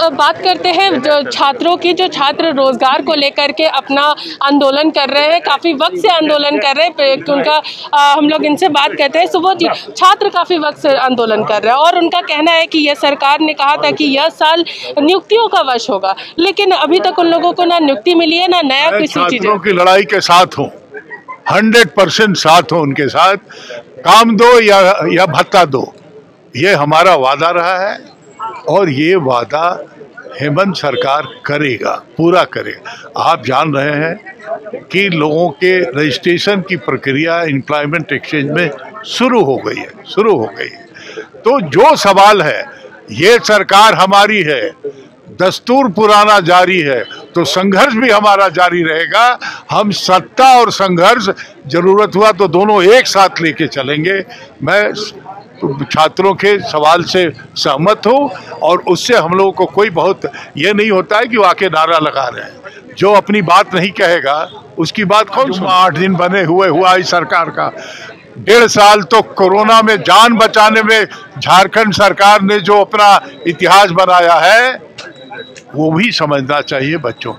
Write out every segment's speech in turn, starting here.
बात करते हैं जो छात्रों की, जो छात्र रोजगार को लेकर के अपना आंदोलन कर रहे हैं, काफ़ी वक्त से आंदोलन कर रहे हैं। उनका हम लोग इनसे बात करते हैं। सुबह जी, छात्र काफ़ी वक्त से आंदोलन कर रहे हैं और उनका कहना है कि यह सरकार ने कहा था कि यह साल नियुक्तियों का वर्ष होगा, लेकिन अभी तक उन लोगों को ना नियुक्ति मिली है ना नया किसी चीज की लड़ाई के साथ हो, 100% साथ हो, उनके साथ काम दो या भत्ता दो, ये हमारा वादा रहा है और ये वादा हेमंत सरकार करेगा, पूरा करेगा। आप जान रहे हैं कि लोगों के रजिस्ट्रेशन की प्रक्रिया एम्प्लॉयमेंट एक्सचेंज में शुरू हो गई है। तो जो सवाल है, ये सरकार हमारी है, दस्तूर पुराना जारी है, तो संघर्ष भी हमारा जारी रहेगा। हम सत्ता और संघर्ष जरूरत हुआ तो दोनों एक साथ लेके चलेंगे। मैं छात्रों के सवाल से सहमत हूँ और उससे हम लोगों को कोई बहुत ये नहीं होता है कि वो आके नारा लगा रहे हैं। जो अपनी बात नहीं कहेगा उसकी बात कौन सुना। 8 दिन बने हुआ इस सरकार का, 1.5 साल तो कोरोना में जान बचाने में झारखंड सरकार ने जो अपना इतिहास बनाया है वो भी समझना चाहिए बच्चों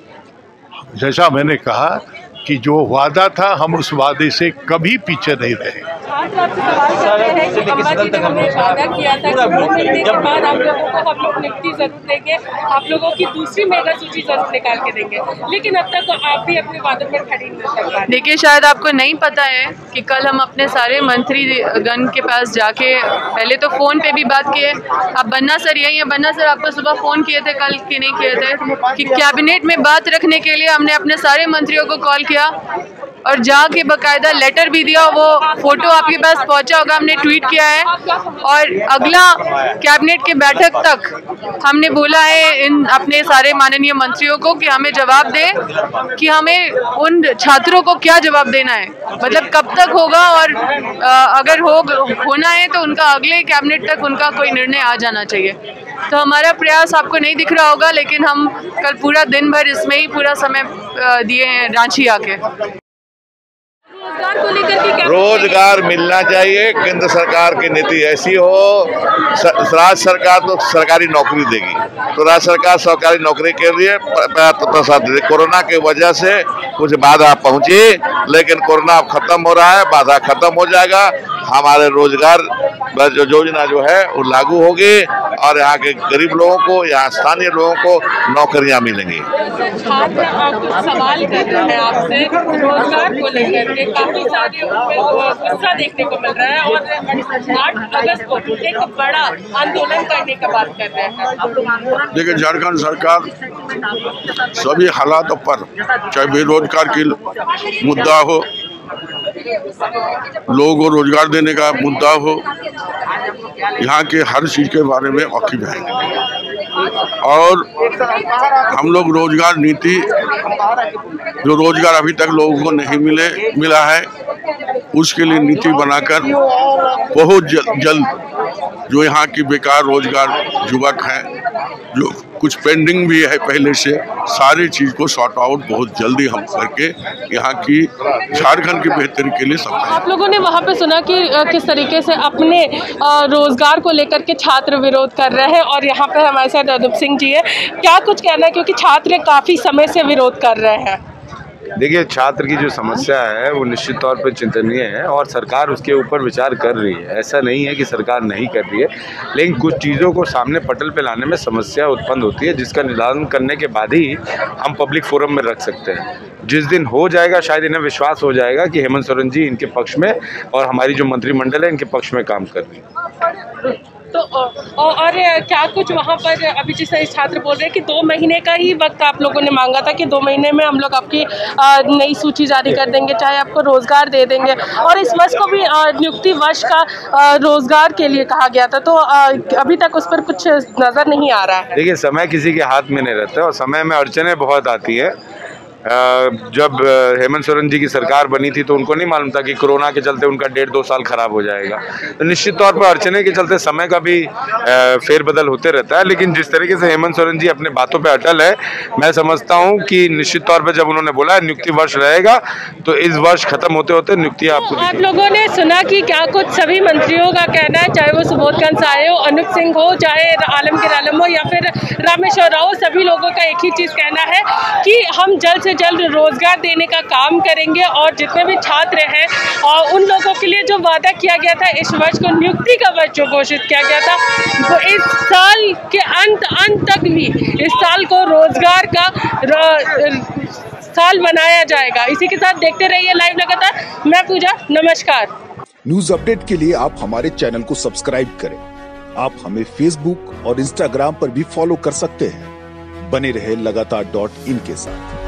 को। जैसा मैंने कहा कि जो वादा था, हम उस वादे से कभी पीछे नहीं रहे। छात्र आपसे सवाल करते हैं कि अम्मा जी ने हमें वादा किया था कि 2 महीने के बाद आप लोगों को हम लोग नियुक्ति जरूर देंगे, आप लोगों की दूसरी मेगा सूची जरूर निकाल के देंगे, लेकिन अब तक आप भी अपने वादों पर खड़ी नहीं कर पा रहे। देखिए, शायद आपको नहीं पता है कि कल हम अपने सारे मंत्रीगण के पास जाके पहले तो फ़ोन पे भी बात किए। अब बन्ना सर यही है, बन्ना सर आपको सुबह फ़ोन किए थे, कल कि नहीं किए थे, कि कैबिनेट में बात रखने के लिए हमने अपने सारे मंत्रियों को कॉल किया और जाके बकायदा लेटर भी दिया। वो फोटो आपके पास पहुंचा होगा, हमने ट्वीट किया है। और अगला कैबिनेट के बैठक तक हमने बोला है इन अपने सारे माननीय मंत्रियों को कि हमें जवाब दे कि हमें उन छात्रों को क्या जवाब देना है, मतलब कब तक होगा, और अगर होना है तो उनका अगले कैबिनेट तक उनका कोई निर्णय आ जाना चाहिए। तो हमारा प्रयास आपको नहीं दिख रहा होगा, लेकिन हम कल पूरा दिन भर इसमें ही पूरा समय दिए हैं रांची आके। रोजगार को लेकर के क्या रोजगार मिलना चाहिए। केंद्र सरकार की नीति ऐसी हो, राज्य सरकार तो सरकारी नौकरी देगी, तो राज्य सरकार सरकारी नौकरी के लिए कोरोना की वजह से कुछ बाधा पहुंची, लेकिन कोरोना अब खत्म हो रहा है, बाधा खत्म हो जाएगा। हमारे रोजगार योजना जो है वो लागू होगी और यहाँ के गरीब लोगों को, यहाँ स्थानीय लोगों को नौकरियाँ मिलेंगी। छात्र कुछ सवाल कर रहे हैं आपसे रोजगार को लेकर के, काफी सारे गुस्सा देखने को मिल रहा है और 8 अगस्त को एक बड़ा आंदोलन करने का बात कर रहे हैं। देखिए, झारखंड सरकार सभी हालातों पर, चाहे बेरोजगार की मुद्दा हो, लोगों को रोजगार देने का मुद्दा हो, यहाँ के हर चीज के बारे में वाकिफ है। और हम लोग रोजगार नीति, जो रोजगार अभी तक लोगों को नहीं मिला है, उसके लिए नीति बनाकर बहुत जल्द जो यहाँ की बेकार रोजगार युवक हैं, जो कुछ पेंडिंग भी है पहले से, सारी चीज को सॉर्ट आउट बहुत जल्दी हम करके यहाँ की झारखंड की बेहतरी के लिए सब। आप लोगों ने वहाँ पे सुना कि किस तरीके से अपने रोजगार को लेकर के छात्र विरोध कर रहे हैं और यहाँ पे हमारे साथ अदूप सिंह जी है। क्या कुछ कहना है, क्योंकि छात्र काफ़ी समय से विरोध कर रहे हैं? देखिए, छात्र की जो समस्या है वो निश्चित तौर पर चिंतनीय है और सरकार उसके ऊपर विचार कर रही है। ऐसा नहीं है कि सरकार नहीं कर रही है, लेकिन कुछ चीज़ों को सामने पटल पे लाने में समस्या उत्पन्न होती है, जिसका निदान करने के बाद ही हम पब्लिक फोरम में रख सकते हैं। जिस दिन हो जाएगा, शायद इन्हें विश्वास हो जाएगा कि हेमंत सोरेन जी इनके पक्ष में और हमारी जो मंत्रिमंडल है इनके पक्ष में काम कर रही है। तो और क्या कुछ वहाँ पर अभी जैसे छात्र बोल रहे हैं कि 2 महीने का ही वक्त आप लोगों ने मांगा था कि 2 महीने में हम लोग आपकी नई सूची जारी कर देंगे, चाहे आपको रोजगार दे देंगे, और इस वर्ष को भी नियुक्ति वर्ष का रोजगार के लिए कहा गया था, तो अभी तक उस पर कुछ नज़र नहीं आ रहा है। देखिए, समय किसी के हाथ में नहीं रहता और समय में अड़चनें बहुत आती है। जब हेमंत सोरेन जी की सरकार बनी थी तो उनको नहीं मालूम था कि कोरोना के चलते उनका 1.5-2 साल खराब हो जाएगा। तो निश्चित तौर पर अड़चने के चलते समय का भी फेरबदल होते रहता है, लेकिन जिस तरीके से हेमंत सोरेन जी अपने बातों पे अटल है, मैं समझता हूं कि निश्चित तौर पर जब उन्होंने बोला है नियुक्ति वर्ष रहेगा तो इस वर्ष खत्म होते होते नियुक्तियां आपको आप लोगों ने सुना कि क्या कुछ सभी मंत्रियों का कहना है, चाहे वो सुबोध कंसाय हो, अनूप सिंह हो, चाहे आलमगीर आलम हो या फिर रामेश्वर राव, सभी लोगों का एक ही चीज कहना है कि हम जल्द से जल्द रोजगार देने का काम करेंगे और जितने भी छात्र हैं और उन लोगों के लिए जो वादा किया गया था इस वर्ष को नियुक्ति का वर्ष जो घोषित किया गया था वो इस साल के अंत तक भी इस साल को रोजगार का साल बनाया जाएगा। इसी के साथ देखते रहिए लाइव लगातार। मैं पूजा, नमस्कार। न्यूज अपडेट के लिए आप हमारे चैनल को सब्सक्राइब करें। आप हमें फेसबुक और इंस्टाग्राम पर भी फॉलो कर सकते हैं। बने रहे लगातार.in के साथ।